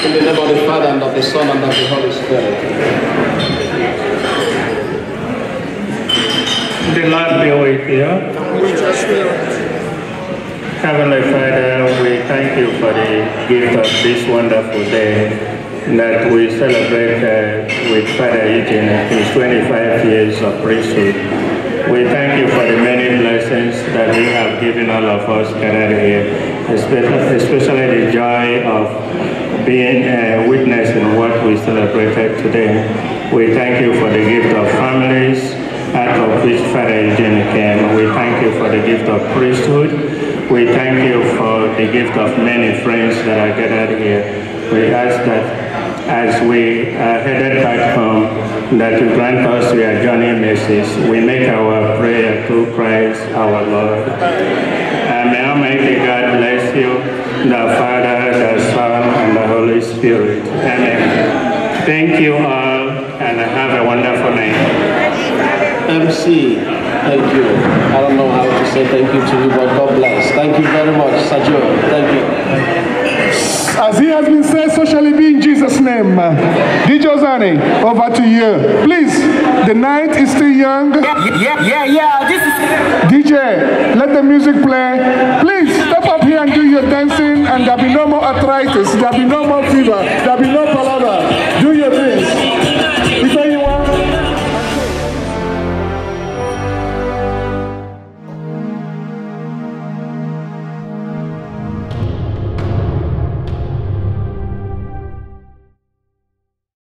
In the name of the Father, and of the Son, and of the Holy Spirit. The Lord be with you. Heavenly Father, we thank you for the gift of this wonderful day that we celebrate with Father Eugene, his 25 years of priesthood. We thank you for the many blessings that you have given all of us gathered here, especially the joy of being a witness in what we celebrated today. We thank you for the gift of families, out of which Father Eugene came. We thank you for the gift of priesthood. We thank you for the gift of many friends that are gathered here. We ask that as we are headed back home, that you grant us your journey mercies. We make our prayer through Christ our Lord. And may Almighty God bless you, the Father, the Son, and the Holy Spirit. Amen. Thank you all, and have a wonderful night. MC, thank you. I don't know how to say thank you to you, but God bless. Thank you very much, Sergio. Thank you. As he has been said, so shall it be in Jesus' name. DJ Ozani, over to you. Please, the night is still young. Yeah. This is DJ, let the music play. Please, step up here and do your dancing, and there'll be no more arthritis, there'll be no more fever, there'll be no palaver.